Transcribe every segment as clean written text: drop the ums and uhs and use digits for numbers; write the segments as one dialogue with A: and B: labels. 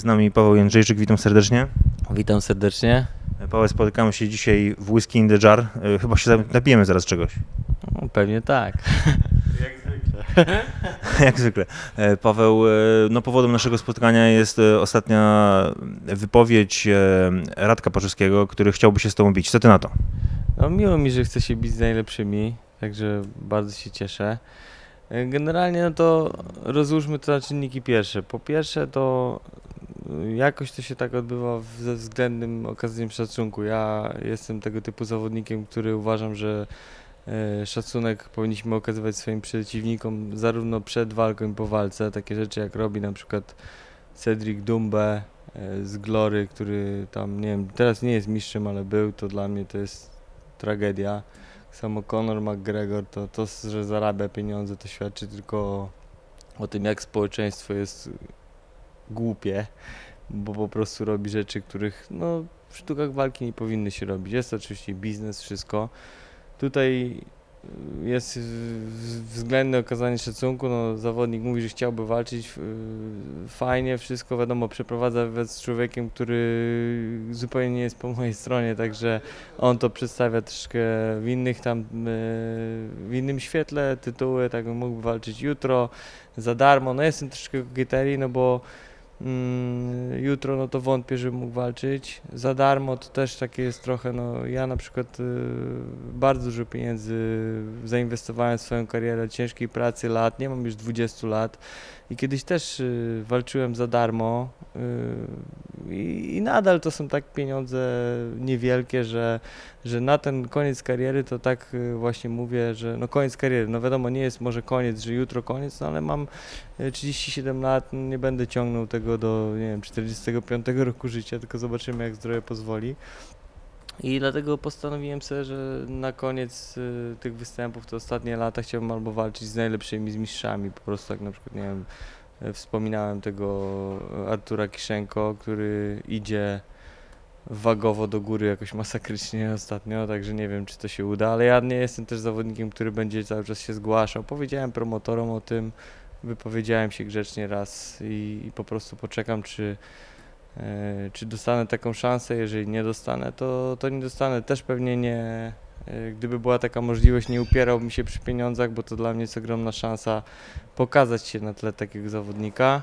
A: Z nami Paweł Jędrzejczyk, witam serdecznie.
B: Witam serdecznie.
A: Paweł, spotykamy się dzisiaj w Whisky in the Jar. Chyba się napijemy zaraz czegoś.
B: No, pewnie tak.
A: Jak zwykle. Jak zwykle. Paweł, no powodem naszego spotkania jest ostatnia wypowiedź Radka Paczuskiego, który chciałby się z tobą bić. Co ty na to?
B: No, miło mi, że chce się bić z najlepszymi, także bardzo się cieszę. Generalnie no to rozłóżmy to na czynniki pierwsze. Po pierwsze to jakoś to się tak odbywa ze względnym okazaniem szacunku. Ja jestem tego typu zawodnikiem, który uważam, że szacunek powinniśmy okazywać swoim przeciwnikom zarówno przed walką i po walce. Takie rzeczy jak robi na przykład Cedric Doumbé z Glory, który tam, nie wiem, teraz nie jest mistrzem, ale był, to dla mnie to jest tragedia. Samo Conor McGregor, to, że zarabia pieniądze, to świadczy tylko o tym, jak społeczeństwo jest głupie, bo po prostu robi rzeczy, których no, w sztukach walki nie powinny się robić. Jest to oczywiście biznes, wszystko. Tutaj jest względne okazanie szacunku, no, zawodnik mówi, że chciałby walczyć, fajnie, wszystko wiadomo, przeprowadza wywiad z człowiekiem, który zupełnie nie jest po mojej stronie, także on to przedstawia troszkę w innych tam, w innym świetle, tytuły, tak mógłby walczyć jutro za darmo, no jestem troszkę kokieterii, no bo jutro no to wątpię, żeby mógł walczyć. Za darmo to też takie jest trochę, no ja na przykład bardzo dużo pieniędzy zainwestowałem w swoją karierę, ciężkiej pracy, lat, nie mam już 20 lat i kiedyś też walczyłem za darmo i nadal to są tak pieniądze niewielkie, że na ten koniec kariery to tak właśnie mówię, że no koniec kariery, no wiadomo nie jest może koniec, że jutro koniec, no ale mam 37 lat, no nie będę ciągnął tego do, nie wiem, 45 roku życia, tylko zobaczymy jak zdrowie pozwoli. I dlatego postanowiłem sobie, że na koniec tych występów, te ostatnie lata chciałbym albo walczyć z najlepszymi, z mistrzami, po prostu jak na przykład, nie wiem, wspominałem tego Artura Kiszenko, który idzie wagowo do góry jakoś masakrycznie ostatnio, także nie wiem czy to się uda, ale ja nie jestem też zawodnikiem, który będzie cały czas się zgłaszał. Powiedziałem promotorom o tym, wypowiedziałem się grzecznie raz i po prostu poczekam czy dostanę taką szansę. Jeżeli nie dostanę, to nie dostanę. Też pewnie nie, gdyby była taka możliwość, nie upierałbym się przy pieniądzach, bo to dla mnie jest ogromna szansa pokazać się na tle takiego zawodnika.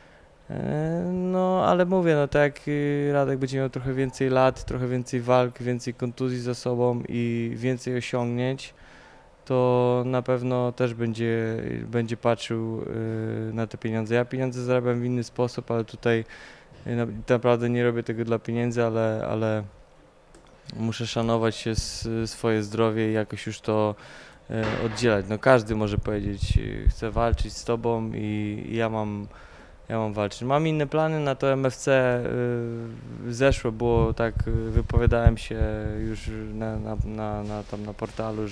B: No ale mówię, no tak jak Radek będzie miał trochę więcej lat, trochę więcej walk, więcej kontuzji za sobą i więcej osiągnięć, to na pewno też będzie patrzył na te pieniądze. Ja pieniądze zarabiam w inny sposób, ale tutaj naprawdę nie robię tego dla pieniędzy, ale muszę szanować się swoje zdrowie i jakoś już to oddzielać. No każdy może powiedzieć, chcę walczyć z tobą i ja mam walczyć. Mam inne plany na to MFC. Zeszłe było tak, wypowiadałem się już tam na portalu,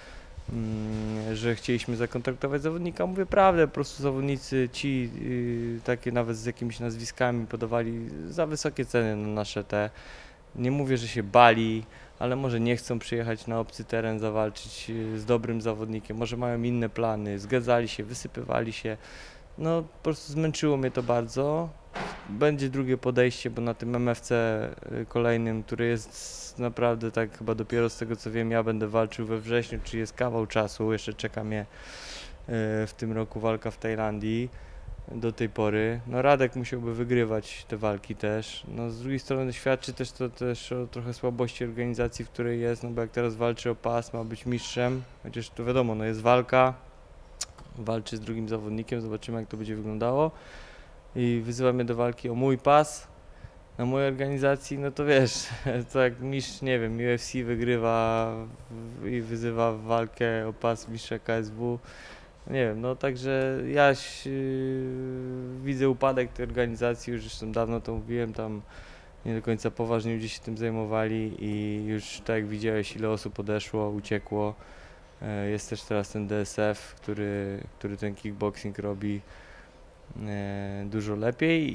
B: że chcieliśmy zakontraktować zawodnika. Mówię prawdę, po prostu zawodnicy ci, takie nawet z jakimiś nazwiskami podawali za wysokie ceny na nasze te. Nie mówię, że się bali, ale może nie chcą przyjechać na obcy teren, zawalczyć z dobrym zawodnikiem, może mają inne plany, zgadzali się, wysypywali się. No po prostu zmęczyło mnie to bardzo. Będzie drugie podejście, bo na tym MFC kolejnym, który jest naprawdę tak chyba dopiero z tego co wiem, ja będę walczył we wrześniu, czyli jest kawał czasu, jeszcze czeka mnie w tym roku walka w Tajlandii do tej pory. No Radek musiałby wygrywać te walki też. No z drugiej strony świadczy też to też o trochę słabości organizacji, w której jest, no bo jak teraz walczy o pas, ma być mistrzem, chociaż to wiadomo, no jest walka, walczy z drugim zawodnikiem, zobaczymy jak to będzie wyglądało i wyzywa mnie do walki o mój pas na mojej organizacji, no to wiesz, to jak mistrz, nie wiem, UFC wygrywa i wyzywa walkę o pas mistrza KSW, nie wiem, no także ja widzę upadek tej organizacji, już zresztą dawno to mówiłem, tam nie do końca poważnie ludzie się tym zajmowali i już tak jak widziałeś ile osób odeszło, uciekło. Jest też teraz ten DSF, który ten kickboxing robi dużo lepiej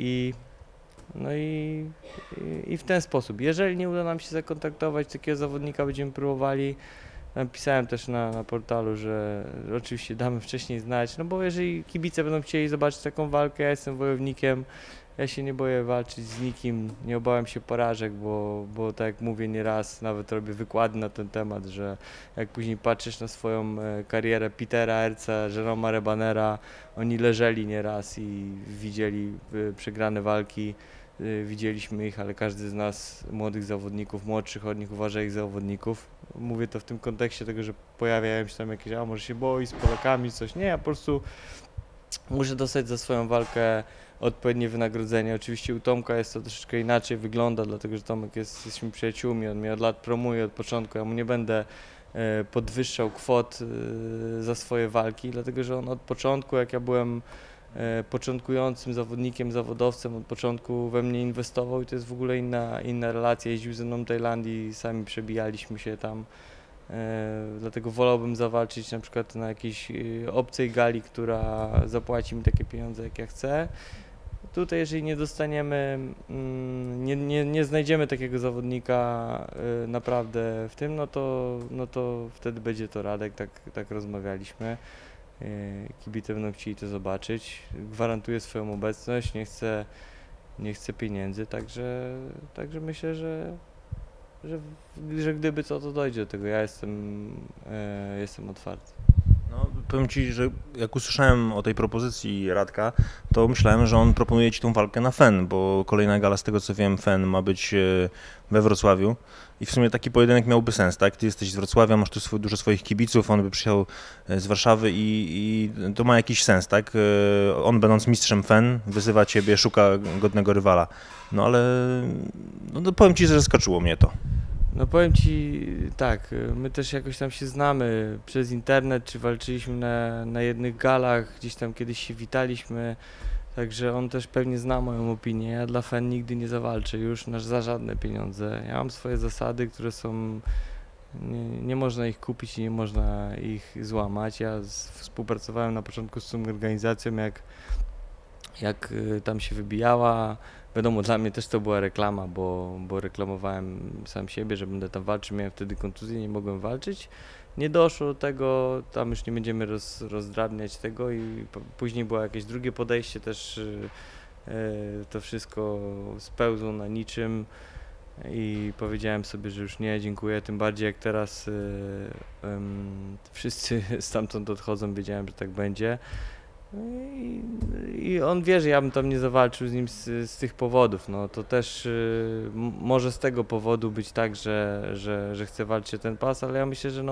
B: i w ten sposób. Jeżeli nie uda nam się zakontaktować takiego zawodnika, będziemy próbowali. Napisałem też na portalu, że oczywiście damy wcześniej znać, no bo jeżeli kibice będą chcieli zobaczyć taką walkę, ja jestem wojownikiem, Ja się nie boję walczyć z nikim, nie obawiam się porażek, bo tak jak mówię nieraz, nawet robię wykłady na ten temat, że jak później patrzysz na swoją karierę Petera Erca, Jeroma Rebanera, oni leżeli nieraz i widzieli przegrane walki, widzieliśmy ich, ale każdy z nas, młodych zawodników, młodszych od nich, uważa ich za zawodników. Mówię to w tym kontekście tego, że pojawiają się tam jakieś, a może się boi z Polakami, coś. Nie, ja po prostu muszę dostać za swoją walkę odpowiednie wynagrodzenie. Oczywiście u Tomka jest to troszeczkę inaczej wygląda, dlatego że Tomek jesteśmy przyjaciółmi, on mnie od lat promuje od początku, ja mu nie będę podwyższał kwot za swoje walki, dlatego że on od początku, jak ja byłem początkującym zawodnikiem, zawodowcem, od początku we mnie inwestował i to jest w ogóle inna relacja. Jeździł ze mną do Tajlandii, sami przebijaliśmy się tam, dlatego wolałbym zawalczyć na przykład na jakiejś obcej gali, która zapłaci mi takie pieniądze, jak ja chcę. Tutaj jeżeli nie dostaniemy, nie znajdziemy takiego zawodnika naprawdę w tym, no to wtedy będzie to Radek, tak rozmawialiśmy. Kibice będą chcieli to zobaczyć. Gwarantuję swoją obecność, nie chcę pieniędzy, także myślę, że gdyby co, to dojdzie do tego. Ja jestem otwarty.
A: No, powiem Ci, że jak usłyszałem o tej propozycji Radka, to myślałem, że on proponuje Ci tą walkę na FEN, bo kolejna gala, z tego co wiem, FEN ma być we Wrocławiu i w sumie taki pojedynek miałby sens, tak? Ty jesteś z Wrocławia, masz tu dużo swoich kibiców, on by przyjechał z Warszawy i to ma jakiś sens, tak? On będąc mistrzem FEN wyzywa Ciebie, szuka godnego rywala, no ale no, powiem Ci, że zaskoczyło mnie to.
B: No powiem Ci tak, my też jakoś tam się znamy przez internet, czy walczyliśmy na jednych galach, gdzieś tam kiedyś się witaliśmy, także on też pewnie zna moją opinię. Ja dla FEN nigdy nie zawalczę już za żadne pieniądze. Ja mam swoje zasady, które są, nie można ich kupić i nie można ich złamać. Ja współpracowałem na początku z tą organizacją, jak tam się wybijała. Wiadomo, dla mnie też to była reklama, bo reklamowałem sam siebie, że będę tam walczył, miałem wtedy kontuzję, nie mogłem walczyć. Nie doszło do tego, tam już nie będziemy rozdrabniać tego i później było jakieś drugie podejście, też to wszystko spełzło na niczym i powiedziałem sobie, że już nie, dziękuję, tym bardziej jak teraz wszyscy stamtąd odchodzą, wiedziałem, że tak będzie. I on wie, że ja bym tam nie zawalczył z nim z tych powodów. No to też może z tego powodu być tak, że chce walczyć o ten pas, ale ja myślę, że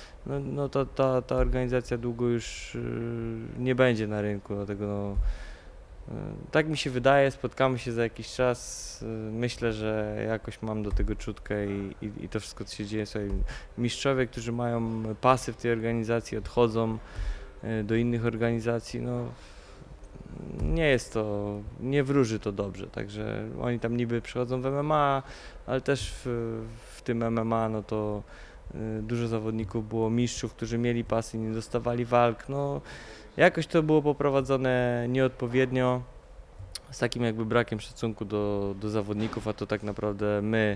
B: ta organizacja długo już nie będzie na rynku, dlatego tak mi się wydaje, spotkamy się za jakiś czas, myślę, że jakoś mam do tego czutkę i to wszystko, co się dzieje. Słuchaj, mistrzowie, którzy mają pasy w tej organizacji, odchodzą do innych organizacji, no nie jest to, nie wróży to dobrze, także oni tam niby przychodzą w MMA, ale też w tym MMA, no to dużo zawodników było mistrzów, którzy mieli pasy i nie dostawali walk, no jakoś to było poprowadzone nieodpowiednio, z takim jakby brakiem szacunku do zawodników, a to tak naprawdę my,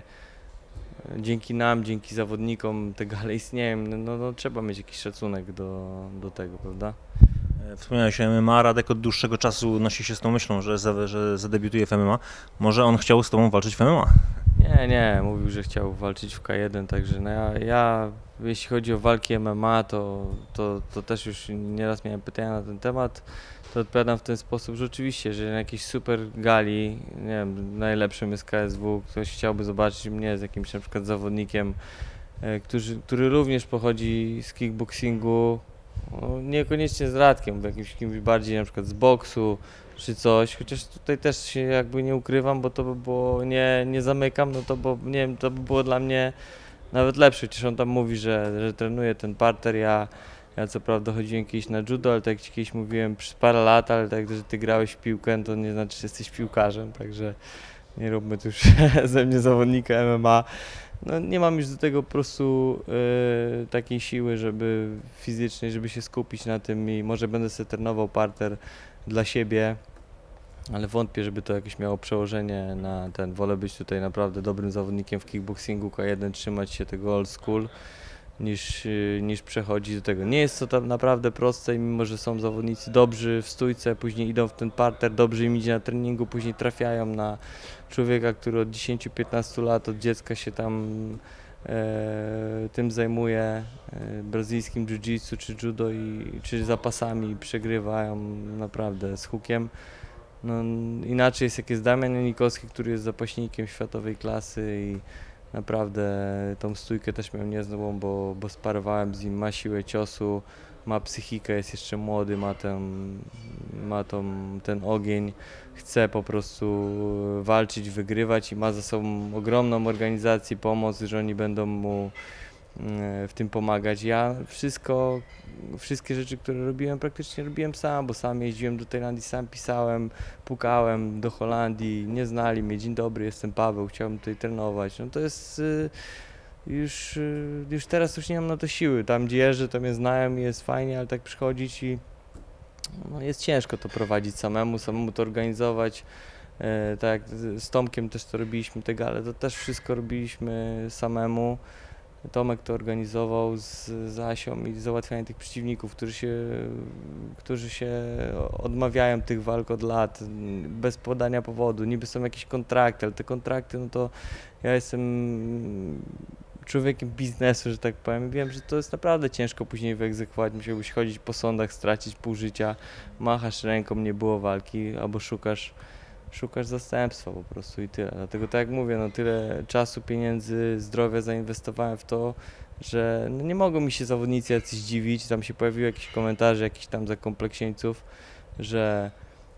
B: dzięki zawodnikom te gale istnieją, no trzeba mieć jakiś szacunek do tego, prawda?
A: Wspomniałeś o MMA, Radek od dłuższego czasu nosi się z tą myślą, że zadebiutuje w MMA. Może on chciał z Tobą walczyć w MMA?
B: Nie, mówił, że chciał walczyć w K1, także no ja jeśli chodzi o walki MMA, to też już nieraz miałem pytania na ten temat, to odpowiadam w ten sposób, że oczywiście, że na jakiejś super gali, nie wiem, najlepszym jest KSW, ktoś chciałby zobaczyć mnie z jakimś na przykład zawodnikiem, który również pochodzi z kickboxingu, no, niekoniecznie z Radkiem, bo kimś bardziej na przykład z boksu czy coś, chociaż tutaj też się jakby nie ukrywam, bo to by było, nie zamykam, no to bo nie wiem, to by było dla mnie nawet lepsze, chociaż on tam mówi, że trenuje ten parter, ja co prawda chodziłem kiedyś na judo, ale tak jak ci kiedyś mówiłem przez parę lat, ale tak, że ty grałeś w piłkę, to nie znaczy, że jesteś piłkarzem, także nie róbmy tu już ze mnie zawodnika MMA. No, nie mam już do tego po prostu takiej siły, fizycznej, żeby się skupić na tym i może będę sobie trenował parter dla siebie, ale wątpię, żeby to jakieś miało przełożenie na ten. Wolę być tutaj naprawdę dobrym zawodnikiem w kickboxingu K1, trzymać się tego old school niż przechodzi do tego. Nie jest to tam naprawdę proste i mimo, że są zawodnicy dobrzy w stójce, później idą w ten parter, dobrze im idzie na treningu, później trafiają na człowieka, który od 10-15 lat, od dziecka się tam tym zajmuje, brazylijskim jiu-jitsu czy judo czy zapasami i przegrywają naprawdę z hukiem. No, inaczej jest jak jest Damian Janikowski, który jest zapaśnikiem światowej klasy i naprawdę tą stójkę też miał niezłą, bo sparowałem z nim, ma siłę ciosu, ma psychikę, jest jeszcze młody, ten ogień, chce po prostu walczyć, wygrywać i ma za sobą ogromną organizację, pomoc, że oni będą mu w tym pomagać. Ja wszystkie rzeczy, które robiłem, praktycznie robiłem sam, bo sam jeździłem do Tajlandii, sam pisałem, pukałem do Holandii, nie znali mnie, dzień dobry, jestem Paweł, chciałbym tutaj trenować. No to jest już teraz już nie mam na to siły, tam gdzie jeżdżę, to mnie znają i jest fajnie, ale tak przychodzić i no jest ciężko to prowadzić samemu to organizować. Tak jak z Tomkiem też to robiliśmy, te gale, to też wszystko robiliśmy samemu. Tomek to organizował z Asią i załatwianie tych przeciwników, którzy się odmawiają tych walk od lat, bez podania powodu. Niby są jakieś kontrakty, ale te kontrakty, no to ja jestem człowiekiem biznesu, że tak powiem. Wiem, że to jest naprawdę ciężko później wyegzekwować. Musiałbyś chodzić po sądach, stracić pół życia, machasz ręką, nie było walki, albo szukasz zastępstwa po prostu i tyle. Dlatego tak jak mówię, no tyle czasu, pieniędzy, zdrowia zainwestowałem w to, że no nie mogą mi się zawodnicy jacyś dziwić. Tam się pojawiły jakieś komentarze jakichś tam zakompleksieńców, że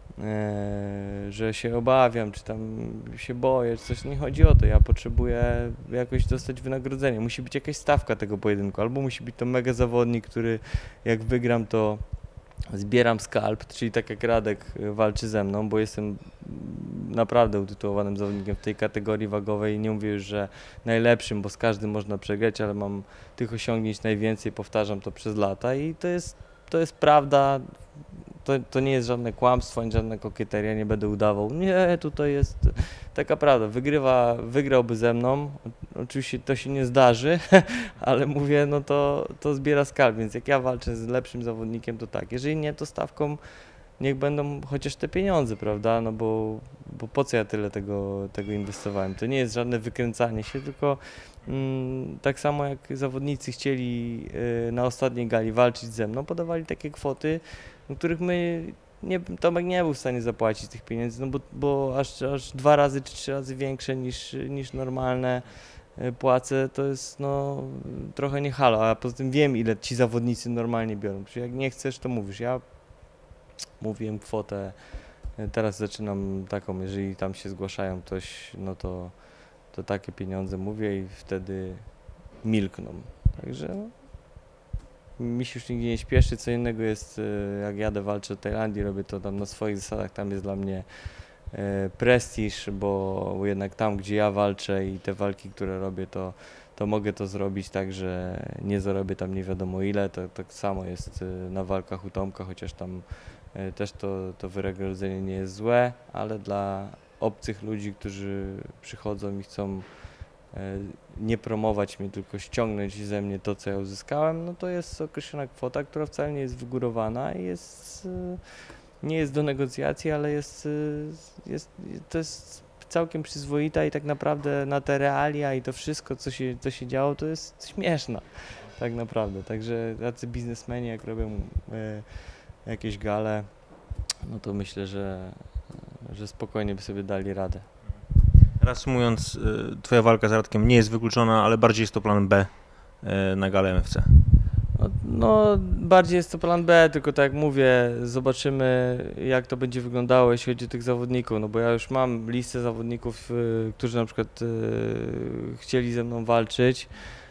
B: się obawiam, czy tam się boję, czy coś. Nie chodzi o to. Ja potrzebuję jakoś dostać wynagrodzenie. Musi być jakaś stawka tego pojedynku, albo musi być to mega zawodnik, który jak wygram, to zbieram skalp, czyli tak jak Radek walczy ze mną, bo jestem naprawdę utytułowanym zawodnikiem w tej kategorii wagowej. Nie mówię już, że najlepszym, bo z każdym można przegrać, ale mam tych osiągnięć najwięcej, powtarzam to przez lata i to jest prawda. To nie jest żadne kłamstwo, ani żadna kokieteria, nie będę udawał. Nie, tutaj jest taka prawda. Wygrałby ze mną, oczywiście to się nie zdarzy, ale mówię, no to zbiera skalp, więc jak ja walczę z lepszym zawodnikiem, to tak. Jeżeli nie, to stawką niech będą chociaż te pieniądze, prawda, no bo po co ja tyle tego inwestowałem. To nie jest żadne wykręcanie się, tylko tak samo jak zawodnicy chcieli na ostatniej gali walczyć ze mną, podawali takie kwoty, których Tomek nie był w stanie zapłacić tych pieniędzy, no bo aż 2 razy czy 3 razy większe niż normalne płace, to jest no trochę nie halo, a poza tym wiem, ile ci zawodnicy normalnie biorą. Czyli jak nie chcesz, to mówisz. Ja mówiłem kwotę, teraz zaczynam taką, jeżeli tam się zgłaszają ktoś, no to takie pieniądze mówię i wtedy milkną. Także mi się już nigdzie nie śpieszy, co innego jest, jak jadę, walczę w Tajlandii, robię to tam na swoich zasadach, tam jest dla mnie prestiż, bo jednak tam, gdzie ja walczę i te walki, które robię, to mogę to zrobić tak, że nie zarobię tam nie wiadomo ile. To tak samo jest na walkach u Tomka, chociaż tam też to wynagrodzenie nie jest złe, ale dla obcych ludzi, którzy przychodzą i chcą nie promować mnie, tylko ściągnąć ze mnie to, co ja uzyskałem, no to jest określona kwota, która wcale nie jest wygórowana i nie jest do negocjacji, ale to jest całkiem przyzwoita i tak naprawdę na te realia i to wszystko, co się działo, to jest śmieszne tak naprawdę. Także tacy biznesmeni, jak robią jakieś gale, no to myślę, że spokojnie by sobie dali radę.
A: Reasumując, twoja walka z Radkiem nie jest wykluczona, ale bardziej jest to plan B na galę MFC.
B: No, bardziej jest to plan B, tylko tak jak mówię, zobaczymy, jak to będzie wyglądało, jeśli chodzi o tych zawodników, no bo ja już mam listę zawodników, którzy na przykład chcieli ze mną walczyć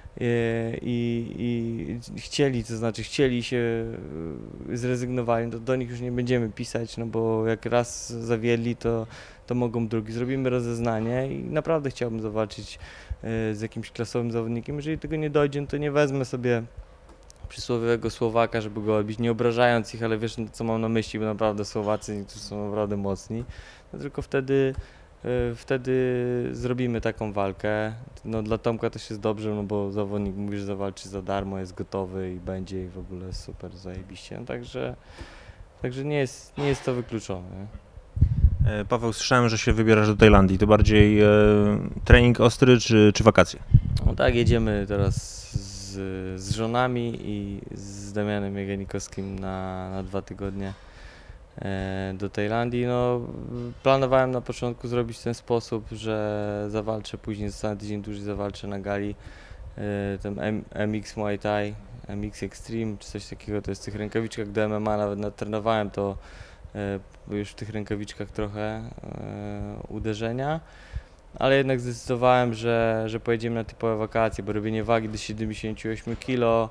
B: i chcieli się, zrezygnowali, to do nich już nie będziemy pisać, no bo jak raz zawiedli, to mogą drugi. Zrobimy rozeznanie i naprawdę chciałbym zawalczyć z jakimś klasowym zawodnikiem. Jeżeli tego nie dojdzie, no to nie wezmę sobie przysłowiowego Słowaka, żeby go odbić, nie obrażając ich, ale wiesz, co mam na myśli, bo naprawdę Słowacy niektórzy są naprawdę mocni, no tylko wtedy wtedy zrobimy taką walkę. No dla Tomka też jest dobrze, no bo zawodnik mówi, że zawalczy za darmo, jest gotowy i będzie i w ogóle super, zajebiście. No także nie jest to wykluczone. Nie?
A: Paweł, słyszałem, że się wybierasz do Tajlandii. To bardziej trening ostry czy wakacje?
B: No tak, jedziemy teraz z żonami i z Damianem Jagenikowskim na 2 tygodnie do Tajlandii. No, planowałem na początku zrobić w ten sposób, że zawalczę później, zostanę tydzień dłużej, zawalczę na gali ten MX Muay Thai, MX Extreme czy coś takiego. To jest w tych rękawiczkach do MMA, nawet natrenowałem to już w tych rękawiczkach trochę uderzenia. Ale jednak zdecydowałem, że pojedziemy na typowe wakacje, bo robienie wagi do 78 kg,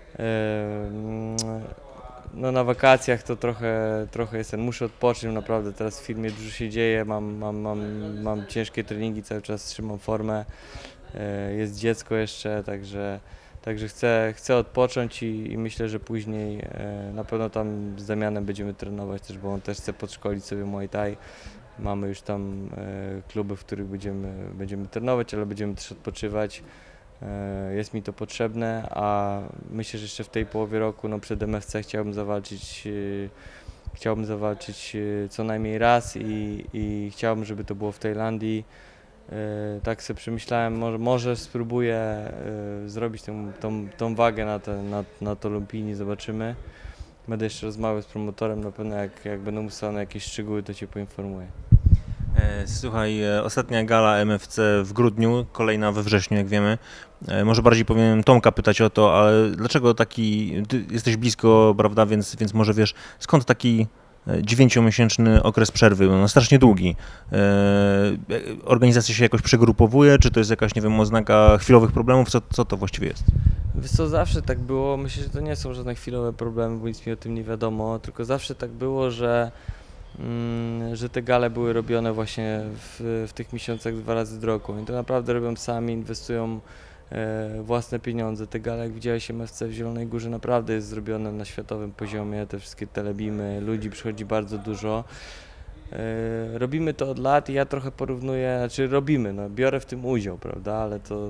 B: no na wakacjach to trochę jestem, muszę odpocząć, naprawdę teraz w firmie dużo się dzieje, mam ciężkie treningi, cały czas trzymam formę, jest dziecko jeszcze, także chcę odpocząć i myślę, że później na pewno tam z Damianem będziemy trenować też, bo on też chce podszkolić sobie Muay Thai. Mamy już tam kluby, w których będziemy trenować, ale będziemy też odpoczywać. Jest mi to potrzebne, a myślę, że jeszcze w tej połowie roku, no przed MFC chciałbym zawalczyć co najmniej raz i chciałbym, żeby to było w Tajlandii. Tak sobie przemyślałem, może spróbuję zrobić tą wagę na to Lumpini, zobaczymy. Będę jeszcze rozmawiał z promotorem, na pewno jak będą ustalone jakieś szczegóły, to Cię poinformuję.
A: Słuchaj, ostatnia gala MFC w grudniu, kolejna we wrześniu, jak wiemy. Może bardziej powinienem Tomka pytać o to, ale dlaczego ty jesteś blisko, prawda, więc może wiesz, skąd taki 9-miesięczny okres przerwy, no strasznie długi. Organizacja się jakoś przegrupowuje, czy to jest jakaś, nie wiem, oznaka chwilowych problemów, co to właściwie jest?
B: Wiesz co, zawsze tak było, myślę, że to nie są żadne chwilowe problemy, bo nic mi o tym nie wiadomo, tylko zawsze tak było, że te gale były robione właśnie w tych miesiącach 2 razy do roku. I to naprawdę robią sami, inwestują własne pieniądze. Te gale, jak widziałeś, MFC w Zielonej Górze naprawdę jest zrobione na światowym poziomie, te wszystkie telebimy, ludzi przychodzi bardzo dużo. Robimy to od lat i ja trochę porównuję, biorę w tym udział, prawda, ale to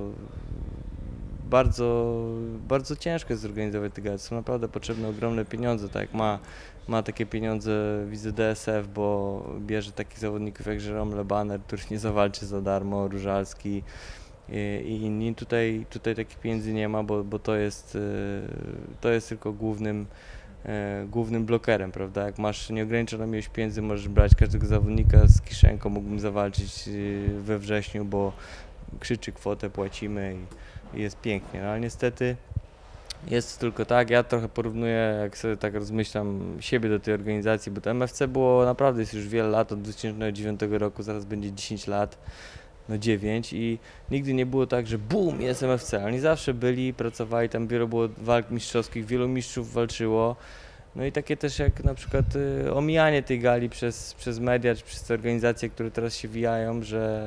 B: bardzo ciężko jest zorganizować te gale. Są naprawdę potrzebne ogromne pieniądze, tak jak ma takie pieniądze, widzę DSF, bo bierze takich zawodników jak Jerome Le Banner, który nie zawalczy za darmo, Różalski i inni. Tutaj takich pieniędzy nie ma, bo to jest tylko głównym blokerem, prawda? Jak masz nieograniczoną ilość pieniędzy, możesz brać każdego zawodnika z kieszonką, mógłbym zawalczyć we wrześniu, bo krzyczy kwotę, płacimy i jest pięknie, no, ale niestety jest tylko tak, ja trochę porównuję, jak sobie tak rozmyślam, siebie do tej organizacji, bo to MFC było naprawdę, jest już wiele lat, od 2009 roku, zaraz będzie 10 lat, no 9 i nigdy nie było tak, że BUM, jest MFC, oni zawsze byli, pracowali, tam wiele było walk mistrzowskich, wielu mistrzów walczyło, no i takie też jak na przykład omijanie tej gali przez media, czy przez te organizacje, które teraz się wijają,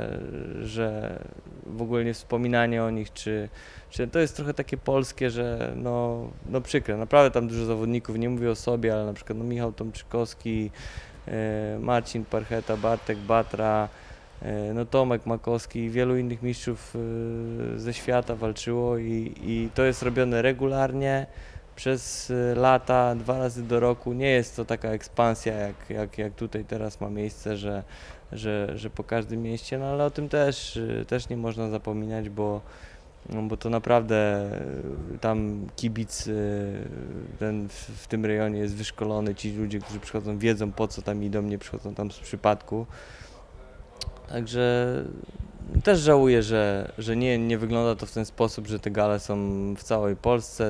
B: że w ogóle nie wspominanie o nich, czy to jest trochę takie polskie, że no przykre, naprawdę tam dużo zawodników, nie mówię o sobie, ale na przykład no Michał Tomczykowski, Marcin Parcheta, Bartek Batra, no Tomek Makowski i wielu innych mistrzów ze świata walczyło i to jest robione regularnie, przez lata, 2 razy do roku. Nie jest to taka ekspansja, jak tutaj teraz ma miejsce, że po każdym mieście, no ale o tym też nie można zapominać, bo to naprawdę tam kibic ten w tym rejonie jest wyszkolony, ci ludzie, którzy przychodzą, wiedzą, po co tam idą, nie przychodzą tam z przypadku. Także też żałuję, że nie wygląda to w ten sposób, że te gale są w całej Polsce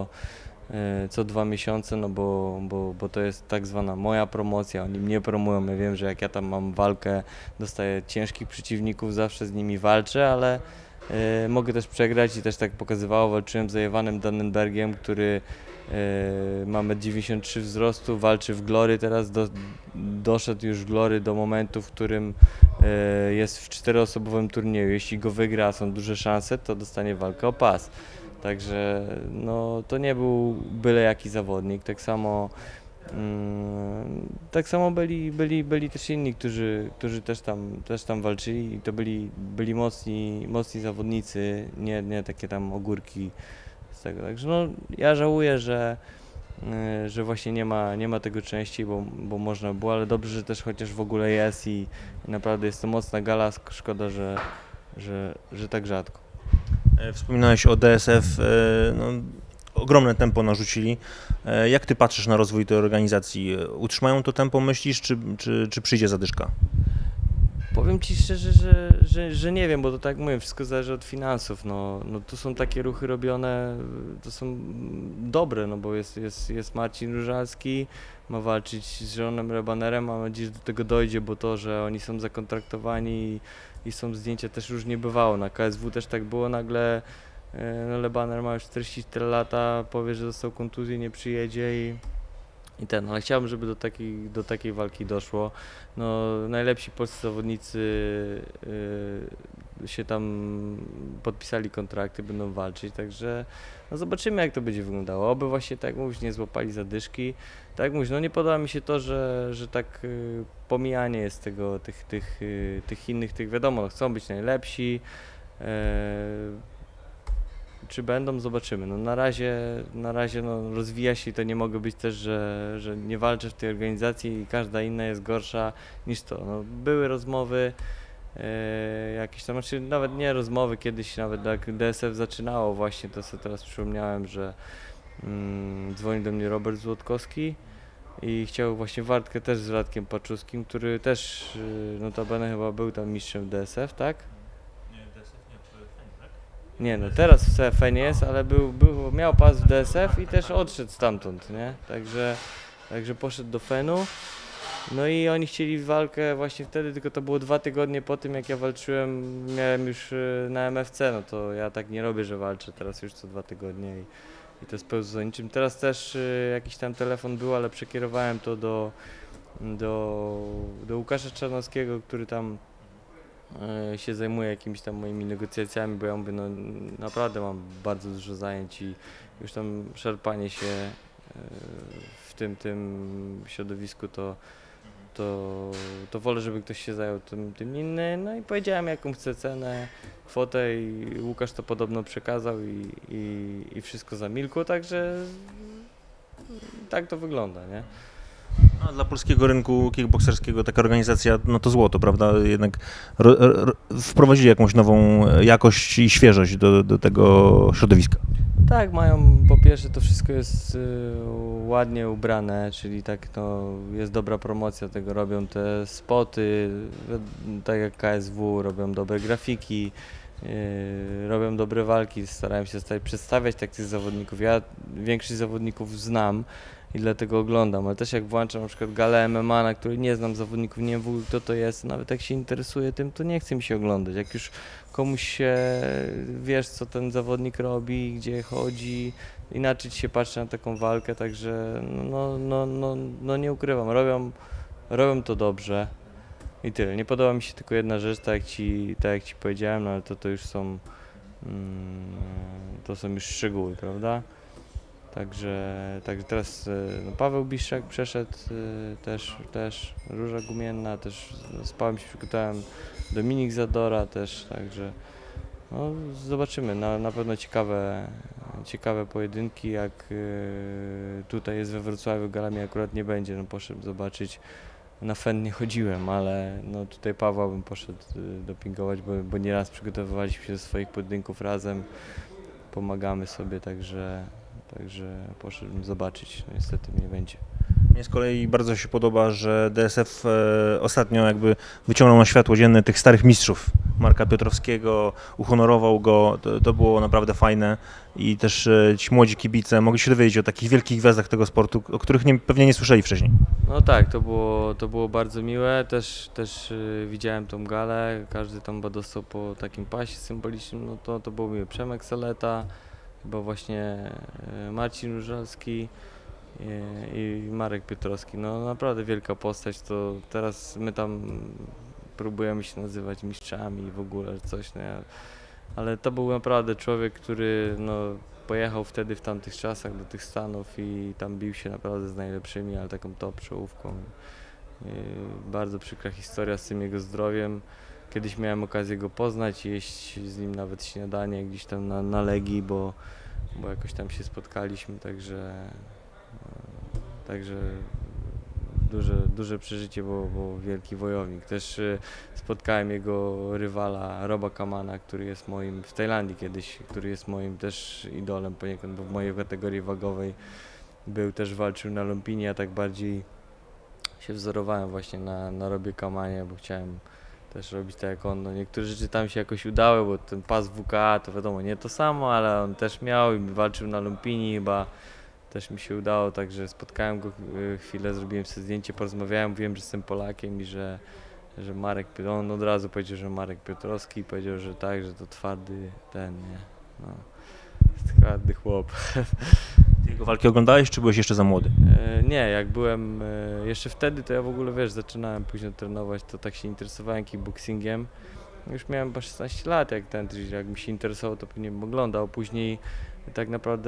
B: co 2 miesiące, no bo to jest tak zwana moja promocja, oni mnie promują, ja wiem, że jak ja tam mam walkę, dostaję ciężkich przeciwników, zawsze z nimi walczę, ale mogę też przegrać i też tak pokazywało, walczyłem z Ewanem Dannenbergiem, który ma 1,93 m wzrostu, walczy w Glory, teraz doszedł już w Glory do momentu, w którym jest w 4-osobowym turnieju, jeśli go wygra, są duże szanse, to dostanie walkę o pas. Także no, to nie był byle jaki zawodnik, tak samo Tak samo byli też inni, którzy też tam walczyli i to byli mocni zawodnicy, nie takie tam ogórki z tego. Także no, ja żałuję, że właśnie nie ma tego częściej, bo można było, ale dobrze, że też chociaż w ogóle jest i naprawdę jest to mocna gala, szkoda, że tak rzadko.
A: Wspominałeś o DSF, no, ogromne tempo narzucili. Jak ty patrzysz na rozwój tej organizacji? Utrzymają to tempo, myślisz, czy przyjdzie zadyszka?
B: Powiem Ci szczerze, że nie wiem, bo to tak jak mówię, wszystko zależy od finansów. No tu są takie ruchy robione, to są dobre, no bo jest Marcin Różalski, ma walczyć z Jeanem Rebanerem, mam nadzieję, że do tego dojdzie, bo to, że oni są zakontraktowani i są zdjęcia też różnie bywało. Na KSW też tak było, nagle no Lebaner ma już 44 lata, powie, że dostał kontuzję, nie przyjedzie ale chciałbym, żeby do takiej walki doszło. No, najlepsi polscy zawodnicy się tam podpisali kontrakty, będą walczyć, także no zobaczymy, jak to będzie wyglądało. Oby właśnie, tak jak mówisz, nie złapali zadyszki. Tak jak mówisz, no nie podoba mi się to, że tak pomijanie jest tych innych, wiadomo, no, chcą być najlepsi. Czy będą? Zobaczymy. No na razie no, rozwija się i to nie mogę być też, że nie walczę w tej organizacji i każda inna jest gorsza niż to. No, były rozmowy, jakieś tam, znaczy nawet nie rozmowy, kiedyś nawet jak DSF zaczynało właśnie, to sobie teraz przypomniałem, że dzwoni do mnie Robert Złotkowski i chciał właśnie walkę też z Radkiem Paczuskim, który też notabene chyba był tam mistrzem DSF, tak? Nie, no teraz w CFN jest, ale miał pas w DSF i też odszedł stamtąd, nie? Także poszedł do Fenu. No i oni chcieli walkę właśnie wtedy, tylko to było 2 tygodnie po tym, jak ja walczyłem, miałem już na MFC, no to ja tak nie robię, że walczę teraz już co 2 tygodnie i to spełzło za niczym. Teraz też jakiś tam telefon był, ale przekierowałem to do Łukasza Czarnowskiego, który tam się zajmuję jakimiś tam moimi negocjacjami, bo ja mówię, no naprawdę mam bardzo dużo zajęć i już tam szarpanie się w tym środowisku, to wolę, żeby ktoś się zajął tym inny. No i powiedziałem, jaką chcę cenę, kwotę i Łukasz to podobno przekazał i wszystko zamilkło, także tak to wygląda, nie?
A: A dla polskiego rynku kickbokserskiego taka organizacja, no to złoto, prawda? Jednak wprowadzili jakąś nową jakość i świeżość do tego środowiska.
B: Tak, mają, po pierwsze to wszystko jest ładnie ubrane, czyli tak no, jest dobra promocja tego, robią te spoty, tak jak KSW, robią dobre grafiki, robią dobre walki, starają się przedstawiać tak tych zawodników. Ja większość zawodników znam i dlatego oglądam, ale też jak włączam na przykład galę MMA, na której nie znam zawodników, nie wiem w ogóle kto to jest, nawet jak się interesuję tym, to nie chce mi się oglądać. Jak już komuś się, wiesz co ten zawodnik robi, gdzie chodzi, inaczej ci się patrzy na taką walkę, także no nie ukrywam, robią to dobrze i tyle. Nie podoba mi się tylko jedna rzecz, tak jak ci powiedziałem, no ale to już są, to są już szczegóły, prawda? Także teraz no, Paweł Biszczak przeszedł też Róża Gumienna, też z Pawłem się przygotowałem, Dominik Zadora też, także no, zobaczymy, na pewno ciekawe pojedynki, jak tutaj jest we Wrocławiu, gala mnie akurat nie będzie, no poszedłem zobaczyć, na Fen nie chodziłem, ale no tutaj Pawła bym poszedł dopingować, bo nieraz przygotowywaliśmy się do swoich pojedynków razem, pomagamy sobie, także poszedłem zobaczyć, no niestety mnie nie będzie.
A: Mnie z kolei bardzo się podoba, że DSF ostatnio jakby wyciągnął na światło dzienne tych starych mistrzów. Marka Piotrowskiego, uhonorował go, to było naprawdę fajne i też ci młodzi kibice mogli się dowiedzieć o takich wielkich gwiazdach tego sportu, o których pewnie nie słyszeli wcześniej.
B: No tak, to było bardzo miłe, też widziałem tą galę, każdy tam chyba dostał po takim pasie symbolicznym, no to było miłe. Przemek Saleta, chyba właśnie Marcin Różalski i Marek Piotrowski. No naprawdę wielka postać, to teraz my tam próbujemy się nazywać mistrzami i w ogóle coś, no ale to był naprawdę człowiek, który no, pojechał wtedy w tamtych czasach do tych Stanów i tam bił się naprawdę z najlepszymi, ale taką top czołówką. Bardzo przykra historia z tym jego zdrowiem. Kiedyś miałem okazję go poznać, jeść z nim nawet śniadanie gdzieś tam na Legii, bo jakoś tam się spotkaliśmy, także duże przeżycie, bo wielki wojownik. Też spotkałem jego rywala Roba Kamana, który jest moim w Tajlandii kiedyś, który jest moim też idolem poniekąd, bo w mojej kategorii wagowej był, też walczył na Lumpinie, a tak bardziej się wzorowałem właśnie na Robie Kamanie, bo chciałem też robić tak jak on. No, niektóre rzeczy tam się jakoś udały, bo ten pas WKA to wiadomo nie to samo, ale on też miał i walczył na Lumpini chyba. Też mi się udało, także spotkałem go chwilę, zrobiłem sobie zdjęcie, porozmawiałem, mówiłem, że jestem Polakiem i że Marek, on od razu powiedział, że Marek Piotrowski, powiedział, że tak, że to twardy ten, nie, no, twardy chłop.
A: Ty jego walki oglądałeś, czy byłeś jeszcze za młody?
B: Nie, jak byłem jeszcze wtedy, to ja w ogóle, wiesz, zaczynałem późno trenować, to tak się interesowałem kickboxingiem. Już miałem chyba 16 lat, jak mi się interesowało, to pewnie bym oglądał. Później tak naprawdę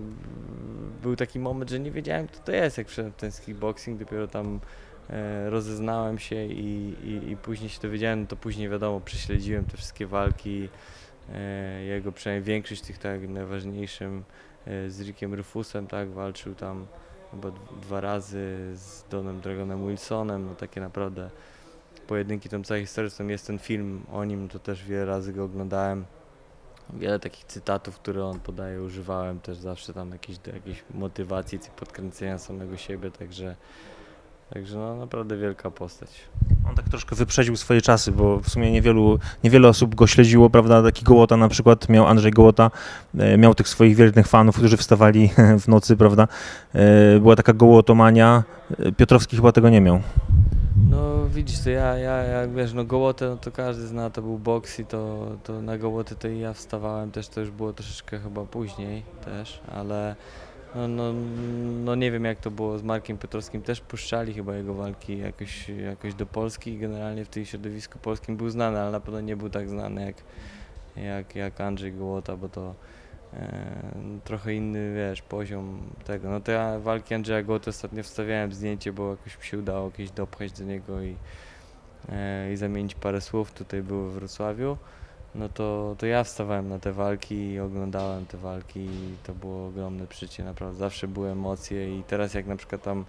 B: był taki moment, że nie wiedziałem, co to jest, jak wszedłem w ten kickboxing, dopiero tam rozeznałem się i później się dowiedziałem, no to później wiadomo, prześledziłem te wszystkie walki, jego przynajmniej większość tych tak najważniejszym z Rickiem Rufusem, tak, walczył tam chyba 2 razy z Donem Dragonem Wilsonem, no takie naprawdę pojedynki, tam cała historia, tam jest ten film o nim, to też wiele razy go oglądałem. Wiele takich cytatów, które on podaje, używałem też zawsze tam jakiejś motywacji, podkręcenia samego siebie, także no naprawdę wielka postać.
A: On tak troszkę wyprzedził swoje czasy, bo w sumie niewiele osób go śledziło, prawda, taki Gołota na przykład, miał Andrzej Gołota, miał tych swoich wiernych fanów, którzy wstawali w nocy, prawda, była taka gołotomania, Piotrowski chyba tego nie miał.
B: No widzisz, to ja jak wiesz, no Gołotę, no to każdy zna, to był boks i to na Gołotę to i ja wstawałem też, to już było troszeczkę chyba później też, ale no nie wiem jak to było z Markiem Piotrowskim, też puszczali chyba jego walki jakoś do Polski i generalnie w tym środowisku polskim był znany, ale na pewno nie był tak znany jak Andrzej Gołota, bo to trochę inny, wiesz, poziom tego. No to ja walki Andrzeja Gołoty ostatnio wstawiałem zdjęcie, bo jakoś mi się udało jakieś dopchać do niego i zamienić parę słów, tutaj były w Wrocławiu. No to ja wstawałem na te walki i oglądałem te walki i to było ogromne przeżycie, naprawdę zawsze były emocje i teraz jak na przykład tam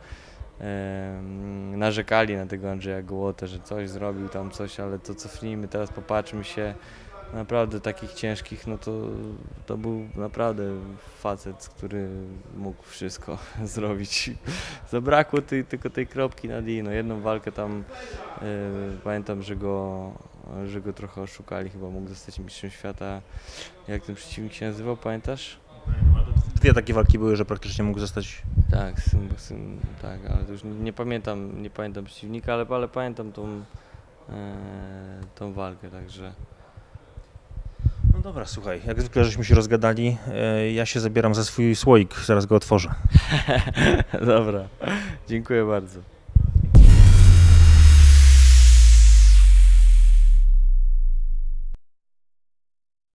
B: narzekali na tego Andrzeja Gołotę, że coś zrobił tam coś, ale to cofnijmy, teraz popatrzmy się, naprawdę takich ciężkich, no to był naprawdę facet, który mógł wszystko zrobić. Zabrakło tylko tej kropki nad i. No jedną walkę tam pamiętam, że go trochę oszukali, chyba mógł zostać mistrzem świata. Jak ten przeciwnik się nazywał, pamiętasz?
A: 2 takie walki były, że praktycznie mógł zostać.
B: Tak, tak, ale to już nie pamiętam przeciwnika, ale pamiętam tą walkę, także.
A: No dobra, słuchaj, jak zwykle żeśmy się rozgadali, ja się zabieram za swój słoik, zaraz go otworzę.
B: Dobra, dziękuję bardzo.